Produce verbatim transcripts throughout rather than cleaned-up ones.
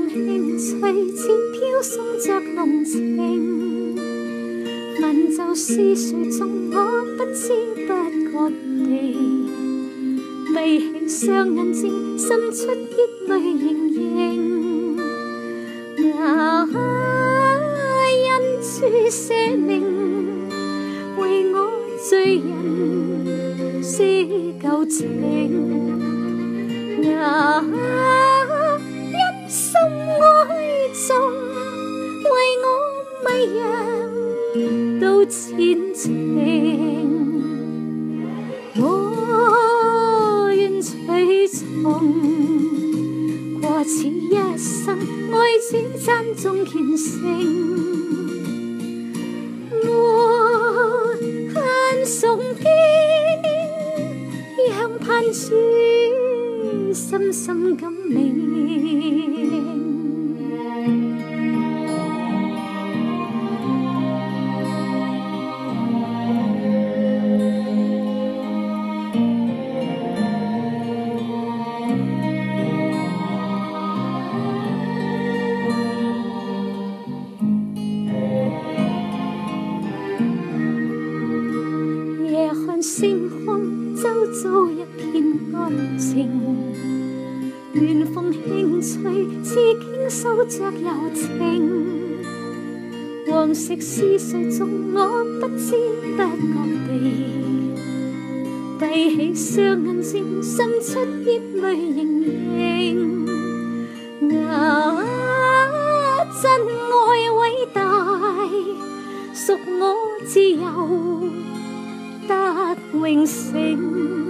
興趣，似飄送着濃情。問就是誰中，我不知不覺地閉起雙眼睛，滲出熱淚盈盈。那因主捨命，為我罪人撕舊情。那因心愛重，為我迷人到前程。我願隨從，過此一生，愛主讚頌虔誠。我很崇敬，讓盼主深深感銘。夜看星空，周遭一片安靜。緣逢興趣，似傾訴着柔情。往昔思緒中，我不知不覺地閉起雙眼睛，滲出熱淚盈盈。啊，真愛偉大，屬我自由得永成。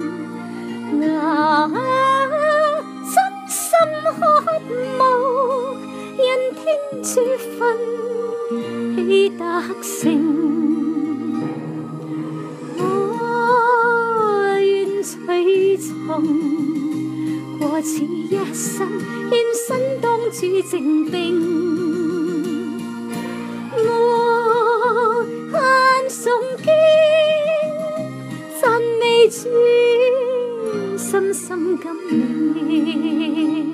啊，真心渴慕，因聽主訓起得勝。我願隨從，過此一生，獻身當主正兵。我很崇敬，讚美主，深深感銘。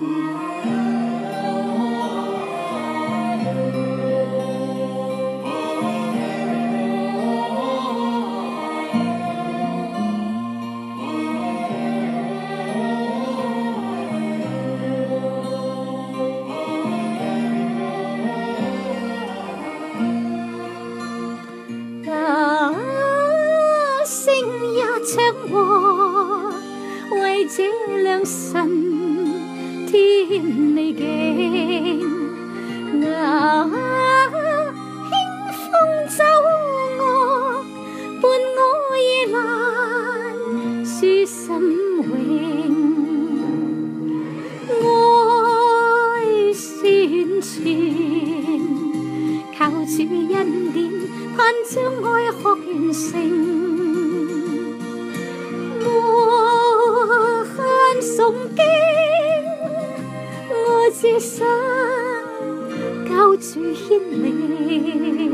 唱和為這良辰添美景。啊，輕風奏樂伴我夜闌舒心永。愛宣傳靠主恩典，盼將愛學完成。我很崇敬，我這生教主牽領。